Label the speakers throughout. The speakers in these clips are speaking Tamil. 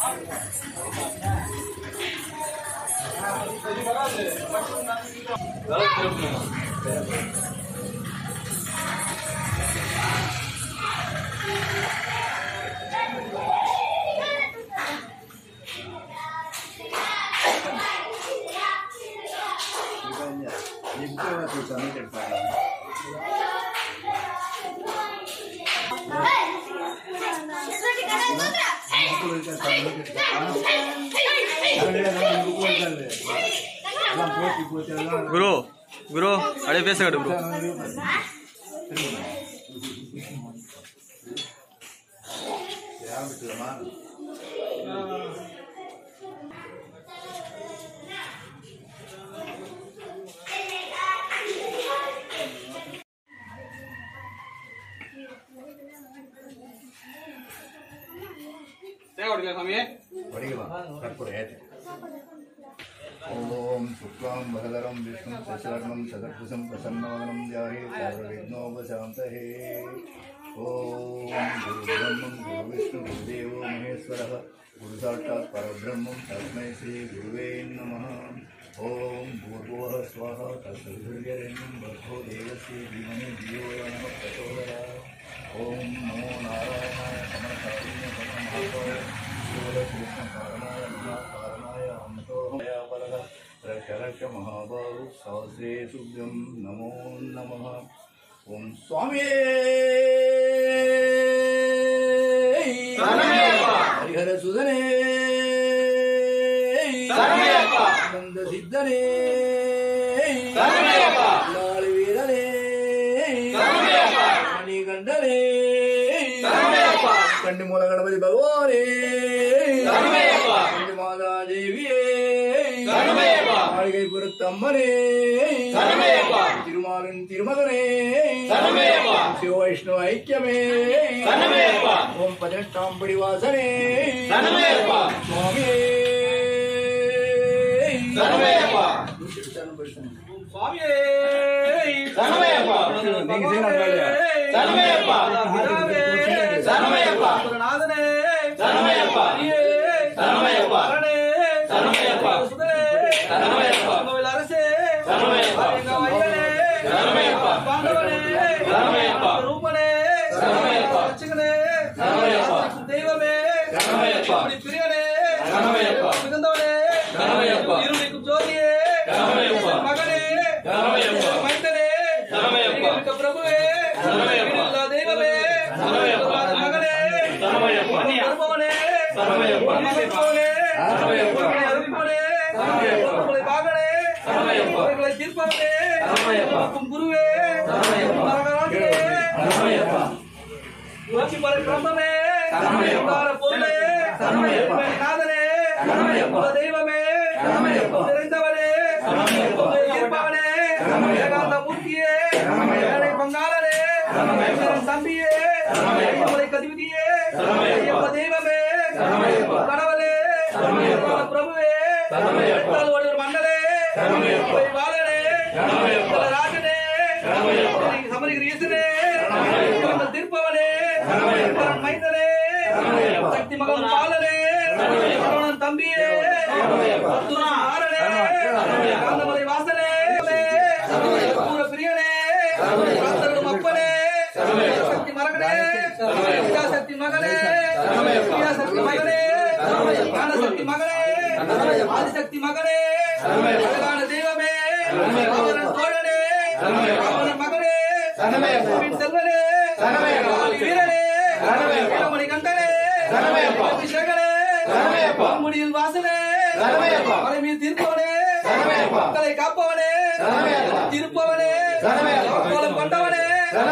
Speaker 1: गुरु गुरु अड़े पैसे कट गुरु
Speaker 2: ओम शुक्लां वरदरं विष्णुं शशिवर्णं चतुर्भुजं प्रसन्नवदनं ध्याये सर्वविघ्नोपशान्तये। ओम गुरुब्रह्मं गुरुविष्णु गुरुदेवो महेश्वरः गुरुसाक्षात् परब्रह्मं तस्मै श्री गुरुवे नमः। ओम भूर्भुवः स्वः तत्सवितुर्वरेण्यं भर्गो देवस्य धीमहि धियो यो नः प्रचोदयात्। ओम नमो नारायणाय नमः रक्ष महाबाहु सहस्रे शुभ्यं नमो नमः। ओम स्वामी हरिहर सुधने नंद सिद्धने लाल वीरने मणिकंठने कंडिमूल गणपति भगवाने माता देविये पुरतम्मने तिरुमालन तिरुमगने शिव वैष्णव ऐक्यमे ओम पदिनेट्टांपडी वासने स्वामी आदिशक्ति मगने देवमे मगने मणिकंठने अभिषेकने मुडियल वासने तीर्पवने कापवने तिरुपवने कंडवने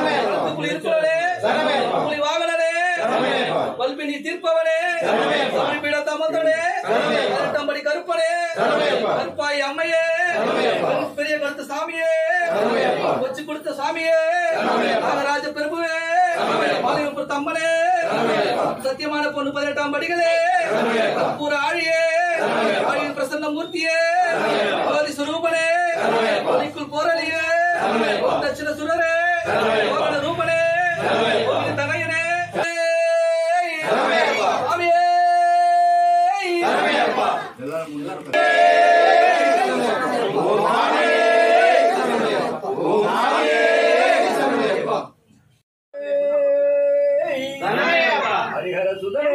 Speaker 2: वागने वल्पिनी तीर्पवने पीड़ तमंदने तंबड़ी करुपने करुपाई अम्मये பெரிய கருத்து சாமியே வச்சு கொடுத்த சாமியே நாகராஜ பிரபுவே மாலையப்ப தம்மனே சத்தியமான பொண்ணு 18ஆம் படிகளே கற்பூர ஆழியே ஆழியின் பிரசன்ன மூர்த்தியே ஆதி சுரூபனே ஆதிக்குள் போரலியே தட்சிண சுரரே ஓகட ரூபனே ஓகட தனையனே சாமியே ஹரிஹர சுதனே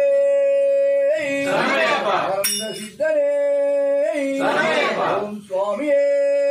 Speaker 2: சித்தனே ஓம் சுவாமியே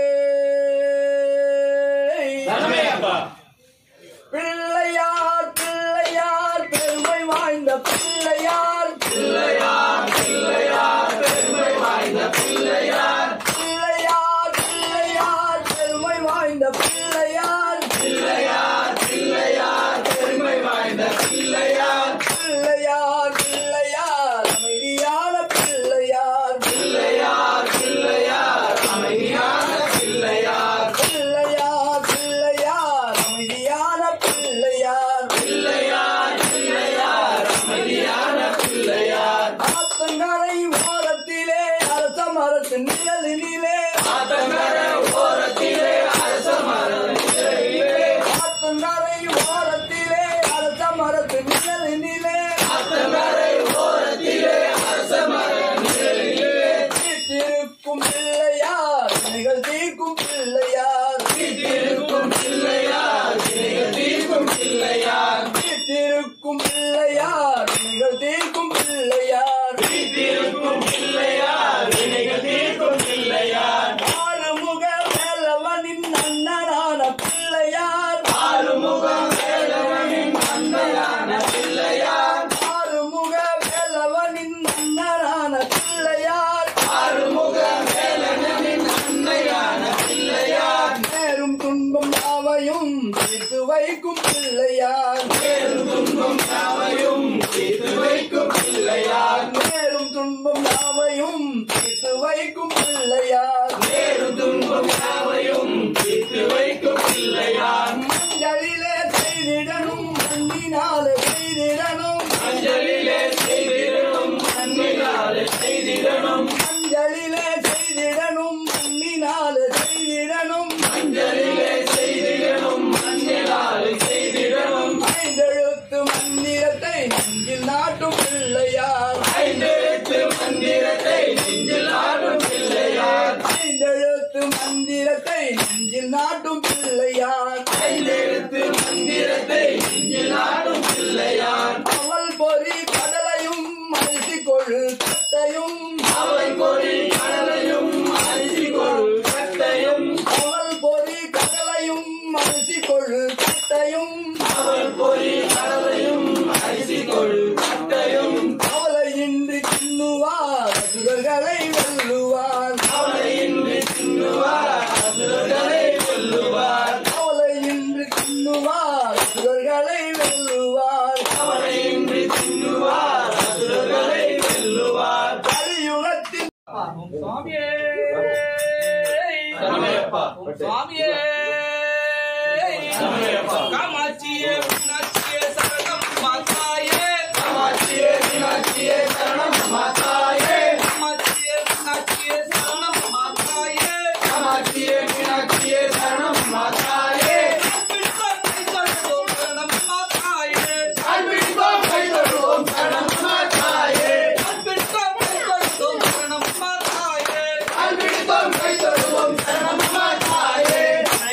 Speaker 2: பிள்ளையார் பிள்ளையார் பெருமை வாய்ந்த பிள்ளையார் பிள்ளையார் பிள்ளையார் பெருமை வாய்ந்த பிள்ளையார் பிள்ளையார் பிள்ளையார் பெருமை வாய்ந்த பிள்ளையார் பிள்ளையார் பிள்ளையார் பெருமை வாய்ந்த பிள்ளையார் பிள்ளையார் பிள்ளையார் அமைதியான பிள்ளையார் பிள்ளையார் பிள்ளையார் அமைதியான பிள்ளையார் பிள்ளையார் பிள்ளையார் அமைதியான பிள்ளையார் பிள்ளையார் பிள்ளையார் அமைதியான பிள்ளையார் ஆத்தங்கரை ஓரத்திலே அரச மரத்து நிழலிலே ஆத்தங்கரை ஓரத்திலே அரச மரத்து நிழலிலே ஆத்தங்கரை ஓரத்திலே அரச மரத்து நிழலிலே ஆத்தங்கரை ஓரத்திலே அரச மரத்து நிழலிலே தீர்க்கும் பிள்ளையார் வினைகள் தீர்க்கும் பிள்ளையார் தீர்க்கும் பிள்ளையார் வினைகள் தீர்க்கும் பிள்ளையார் தீர்க்கும் பிள்ளையார் வினைகள் தீர்க்கும் பிள்ளையார் தீர்க்கும் பிள்ளையார் வினைகள் தீர்க்கும் பிள்ளையார் ஆறுமுக வேலவனின் அண்ணனான பிள்ளையார் ஆறுமுக வேலவனின் அண்ணனான பிள்ளையார் ஆறுமுக வேலவனின் அண்ணனான பிள்ளையார் ஆறுமுக வேலவனின் அன்னையான பிள்ளையார் நேரும் துன்பம் யாவையும் தீர்த்து வைக்கும் பிள்ளையார் நேரும் துன்பம் யாவையும் தீர்த்து வைக்கும் பிள்ளையார் நேரும் துன்பம் யாவையும் தீர்த்து வைக்கும் பிள்ளையார் நேரும் துன்பம் யாவையும் தீர்த்து வைக்கும் பிள்ளையார் மஞ்சளிலே செய்திடணும் மண்ணினாலே செய்திடணும் மஞ்சளிலே செய்திடணும் மண்ணினாலே செய்திடணும் மஞ்சளிலே செய்திடணும் மண்ணினாலே செய்திடணும் மஞ்சளிலே செய்திடணும் மண்ணினாலே செய்திடணும் ஐந்தெழுத்து மந்திரத்தை நெஞ்சில் நாட்டும் பிள்ளையார் ஐந்தெழுத்து மந்திரத்தை நெஞ்சில் நாட்டும் பிள்ளையார் ஐந்தெழுத்து மந்திரத்தை நெஞ்சில் நாட்டும் பிள்ளையார் ஐந்தெழுத்து மந்திரத்தை நெஞ்சில் நாட்டும் பிள்ளையார் அவள் பொறி கடலையும் அரிசி கொழு கட்டையும் அவள் பொறி கடலையும் அரிசி கொழு கட்டையும் அவள் பொறி கடலையும் அரிசி கொழு கட்டையும் அவள் பொறி கடலையும் அரிசி கொழு கட்டையும் அவளையின்றி தின்னுவார் அசுரர்களை வெல்லுவார் அவளையின்றி தின்னுவார் அசுரர்களை வெல்லுவார் அவளையின்றி தின்னுவார் அசுரர்களை வெல்லுவார் அவளையின்றி தின்னுவார் அசுரர்களை வெல்லுவார் கலியுகத்தில்
Speaker 3: சுவாமியே சுவாமியே காமாட்சியே மீனாட்சியே சரணம் மாதாயே காமாட்சியே மீனாட்சியே சரணம் மாதாயே காமாட்சியே மீனாட்சியே சரணம் மாதாயே காமாட்சியே மீனாட்சியே சரணம் மாதாயே சரணம் மாதாயே சரணம் மாதாயே சரணம் மாதாயே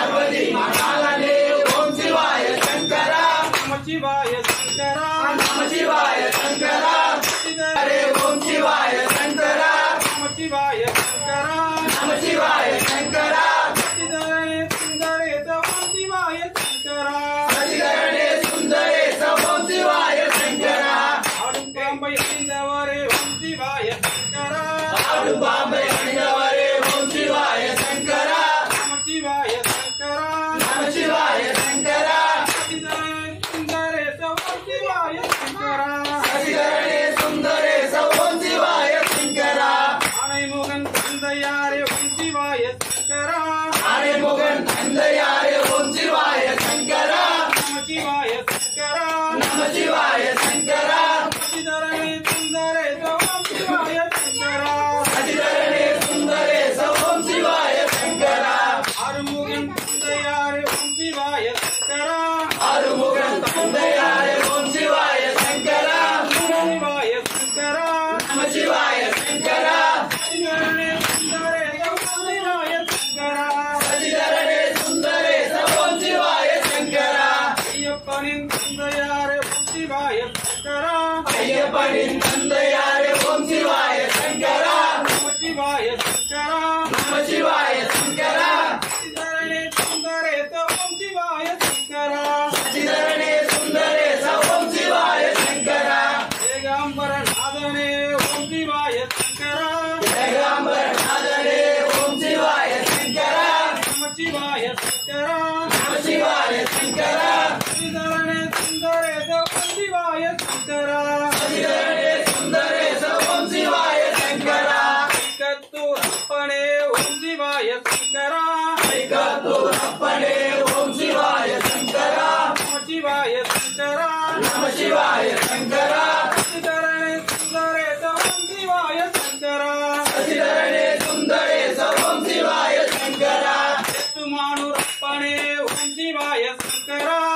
Speaker 3: பார்வதி மணாலனே ஓம் சிவாய சங்கரா
Speaker 1: நமச்சிவாய சங்கரா
Speaker 3: நமசிவாய சங்கரா ஹரே ஓம் சிவாய சங்கரா
Speaker 1: நமச்சிவாய சங்கரா
Speaker 3: நமசிவாய சங்கரா
Speaker 1: சிதரே சுந்தரேச ஓம் சிவாய சங்கரா
Speaker 3: ஹரிஹரனே சுந்தரேச ஓம் சிவாய சங்கரா
Speaker 1: ஆடும் பாம்பை அணிந்தவரே ஓம் சிவாய சங்கரா
Speaker 3: ஆடும் பாம்பை அணிந்தவரே ஓம் சிவாய சங்கரா
Speaker 1: நமச்சிவாய சங்கரா
Speaker 3: நமசிவாய சங்கரா
Speaker 1: சிதரே சுந்தரேச ஓம் சிவாய சங்கரா
Speaker 3: ஹரிஹரனே சுந்தரேச ஓம் சிவாய சங்கரா
Speaker 1: ஆனைமுகன் தந்தையாரே ஓம் சிவாய சங்கரா
Speaker 3: ஆனைமுகன் தந்தையாரே ஓம் சிவாய சங்கரா
Speaker 1: நமச்சிவாய சங்கரா
Speaker 3: நமசிவாய சங்கரா
Speaker 1: சிதரே சுந்தரேச ஓம் சிவாய சங்கரா
Speaker 3: ஹரிஹரனே சுந்தரேச ஓம் சிவாய சங்கரா
Speaker 1: ஆறுமுகன் தந்தையாரே ஓம் சிவாய சங்கரா
Speaker 3: ஆறுமுகன் தந்தையாரே ஓம் சிவாய சங்கரா
Speaker 1: சிவாய சங்கரா
Speaker 3: நமசிவாய சங்கரா
Speaker 1: சிதரே சுந்தரேச ஓம் சிவாய சங்கரா
Speaker 3: ஹரிஹரனே சுந்தரேச ஓம் சிவாய சங்கரா
Speaker 1: ஐயப்பனின் தந்தையாரே ஓம் சிவாய சங்கரா
Speaker 3: ஐயப்பனின் தந்தையாரே ஓம் சிவாய சங்கரா
Speaker 1: நமச்சிவாய சங்கரா
Speaker 3: நமசிவாய சங்கரா
Speaker 1: சிதரே சுந்தரேச ஓம் சிவாய சங்கரா
Speaker 3: ஹரிஹரனே சுந்தரேச ஓம் சிவாய சங்கரா
Speaker 1: ஏகாம்பரநாதனே ஓம் சிவாய சங்கரா
Speaker 3: ஏகாம்பரநாதனே ஓம் சிவாய சங்கரா
Speaker 1: நமச்சிவாய சங்கரா
Speaker 3: நமசிவாய சங்கரா
Speaker 1: சிதரே சுந்தரேச ஓம் சிவாய சங்கரா
Speaker 3: ஹரிஹரனே சுந்தரேச ஓம் சிவாய சங்கரா
Speaker 1: கத்தூர் அப்பனே ஓம் சிவாய சங்கரா
Speaker 3: ஐகாத்தூர் அப்பனே ஓம் சிவாய சங்கரா
Speaker 1: நமச்சிவாய சங்கரா
Speaker 3: நமசிவாய சங்கரா
Speaker 1: சிதரே சுந்தரேச ஓம் சிவாய சங்கரா
Speaker 3: ஹரிஹரனே சுந்தரேச ஓம் சிவாய சங்கரா
Speaker 1: எத்துமானூர் அப்பனே ஓம் சிவாய சங்கரா